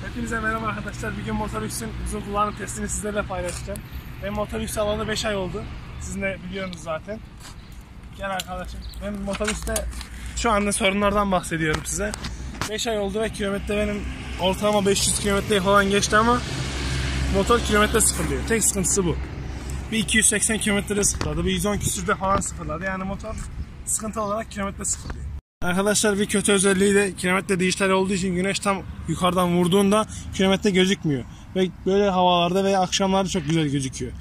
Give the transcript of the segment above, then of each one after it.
Hepinize merhaba arkadaşlar. Bir gün Motorlux'un uzun kullanım testini sizlerle paylaşacağım. Ben Motorlux'u alalı 5 ay oldu. Siz de biliyorsunuz zaten. Gel arkadaşım. Ben Motorlux'te şu anda sorunlardan bahsediyorum size. 5 ay oldu ve kilometre benim ortalama 500 kilometreyi falan geçti ama motor kilometre sıfırlıyor. Tek sıkıntısı bu. Bir 280 kilometrede sıfırladı, bir 110 küsürde falan sıfırladı. Yani motor sıkıntı olarak kilometre sıfırlıyor. Arkadaşlar bir kötü özelliği de kilometre dijital olduğu için güneş tam yukarıdan vurduğunda kilometre gözükmüyor. Ve böyle havalarda veya akşamlarda çok güzel gözüküyor.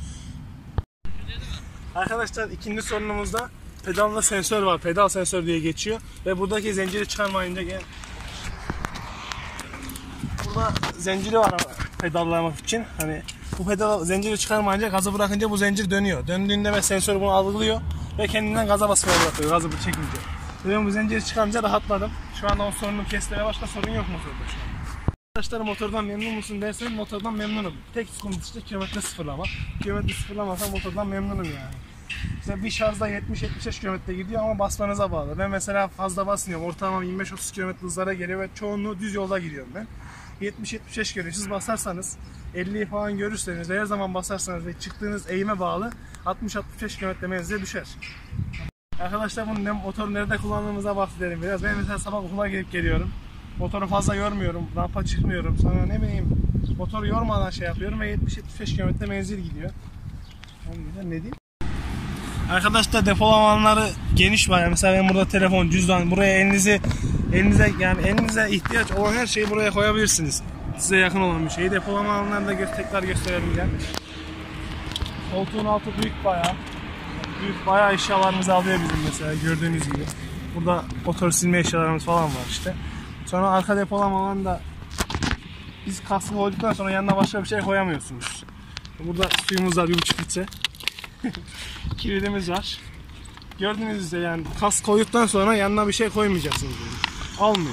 Arkadaşlar ikinci sorunumuzda pedalda sensör var. Pedal sensör diye geçiyor. Ve buradaki zinciri çıkarmayınca burada zinciri var pedallamak için. Hani bu pedal zinciri çıkarmayınca gazı bırakınca bu zincir dönüyor. Döndüğünde ve sensör bunu algılıyor ve kendinden gaza basmaya bırakıyor. Gazı çekince. Ben bu zinciri çıkarınca rahatladım. Şu anda o sorunu kesti ve başka sorun yok motorda şu an. Arkadaşlar motordan memnun musun dersen motordan memnunum. Tek sıkıntı işte kilometre sıfırlama. Kilometre sıfırlamasam motordan memnunum yani. İşte bir şarjda 70-75 kilometre gidiyor ama basmanıza bağlı. Ben mesela fazla basmıyorum. Ortalama 25-30 kilometre hızlara geliyor ve çoğunluğu düz yolda gidiyorum ben. 70-75 görüyor. Siz basarsanız 50'yi falan görürseniz her zaman basarsanız ve çıktığınız eğime bağlı 60-65 kilometre menzile düşer. Arkadaşlar bunun motoru nerede kullandığımıza bahsedelim biraz. Ben mesela sabah okula gidip geliyorum. Motoru fazla yormuyorum. Rampa çıkmıyorum. Sonra ne bileyim motoru yormadan şey yapıyorum ve 70-75 kilometre menzil gidiyor. Ne diyeyim? Arkadaşlar depolama alanları geniş var. Mesela ben burada telefon, cüzdan, buraya elinize ihtiyaç olan her şeyi buraya koyabilirsiniz. Size yakın olan bir şeyi. Depolama alanlarını da tekrar gösterelim. Koltuğun altı büyük bayağı eşyalarımızı alıyor bizim mesela gördüğünüz gibi. Burada motor silme eşyalarımız falan var işte. Sonra arka depolama alanında biz kaskı koyduktan sonra yanına başka bir şey koyamıyorsunuz. Burada suyumuz var 1,5 litre. Kilidimiz var. Gördüğünüz üzere yani kask koyduktan sonra yanına bir şey koymayacaksınız. Almıyor.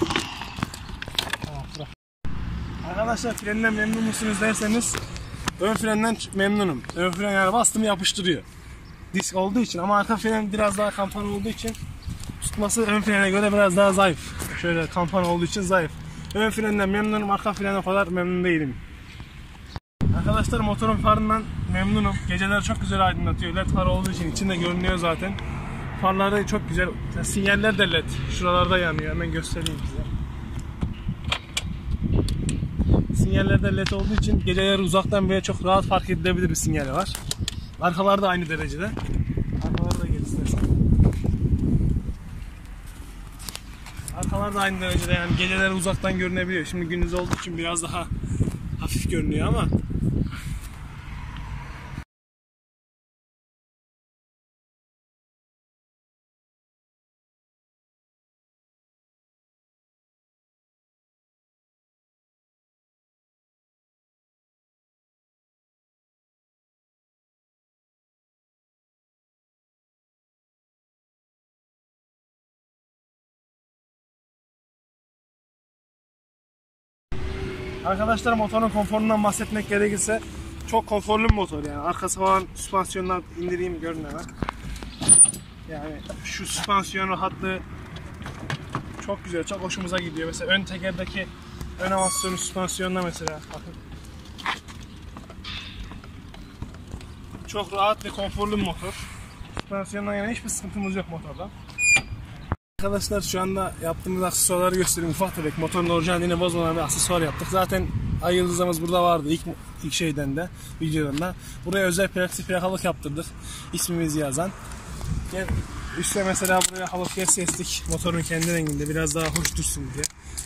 Arkadaşlar frenden memnun musunuz derseniz ön frenden memnunum. Ön fren yani bastım yapıştırıyor. Disk olduğu için ama arka fren biraz daha kampana olduğu için tutması ön frene göre biraz daha zayıf. Şöyle kampana olduğu için zayıf. Ön frenden memnunum, arka frene kadar memnun değilim. Arkadaşlar motorun farından memnunum. Geceleri çok güzel aydınlatıyor. LED far olduğu için içinde görünüyor zaten. Farları çok güzel. Sinyaller de LED. Şuralarda yanıyor. Hemen göstereyim size. Sinyaller de LED olduğu için geceleri uzaktan bile çok rahat fark edilebilir bir sinyali var. Arkalar da aynı derecede. Arkalar da gel istersen. Arkalar da aynı derecede yani geceleri uzaktan görünebiliyor. Şimdi gündüz olduğu için biraz daha hafif görünüyor ama arkadaşlar motorun konforundan bahsetmek gerekirse çok konforlu bir motor yani. Arkası falan süspansiyonlar indireyim görün hemen. Yani şu süspansiyon rahatlığı çok güzel, çok hoşumuza gidiyor. Mesela ön tekerdeki ön amortisörün süspansiyonuna mesela bakın. Çok rahat ve konforlu bir motor. Süspansiyondan yana hiçbir sıkıntımız yok motorda. Arkadaşlar şu anda yaptığımız aksesuarları göstereyim ufak tefek. Motorun orijinalliğini bozmadan bir aksesuar yaptık. Zaten ay yıldızımız burada vardı ilk şeyden de videodan da. Buraya özel plakalık yaptırdık. İsmimizi yazan. Üstte mesela buraya halı kestik. Motorun kendi renginde biraz daha hoş dursun diye.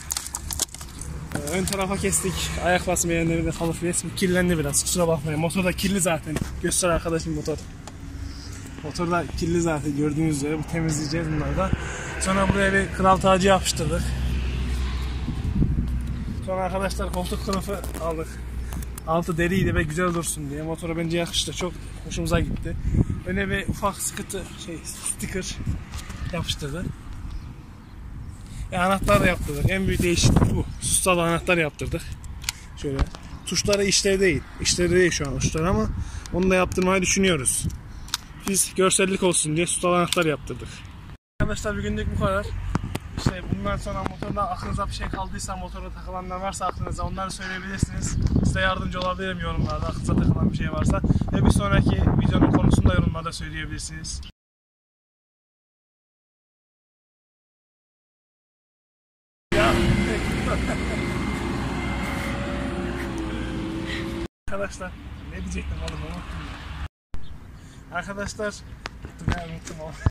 Ön tarafa kestik. Ayak basma yerine de halı kestik. Kirlendi biraz. Kusura bakmayın. Motor da kirli zaten. Göster arkadaşım motor. Motor da kirli zaten gördüğünüz üzere. Bu temizleyeceğiz bunları da. Sonra buraya bir kral tacı yapıştırdık. Sonra arkadaşlar koltuk kılıfı aldık. Altı deriydi ve güzel dursun diye. Motora bence yakıştı. Çok hoşumuza gitti. Öne bir ufak sticker yapıştırdık. Anahtar da yaptırdık. En büyük değişiklik bu. Sustalı anahtar yaptırdık. Şöyle. Tuşları işleri değil. İşleri değil şu an tuşlar ama onu da yaptırmayı düşünüyoruz. Biz görsellik olsun diye sustalı anahtar yaptırdık. Arkadaşlar bir günlük bu kadar. İşte bundan sonra motorda aklınıza bir şey kaldıysa, motorda takılanlar varsa aklınıza onları söyleyebilirsiniz. Size yardımcı olabilirim yorumlarda aklınıza takılan bir şey varsa. Ve bir sonraki videonun konusunu da yorumlarda söyleyebilirsiniz. Ya. Arkadaşlar ne diyecektim oğlum, unuttum ya. Arkadaşlar unuttum oğlum.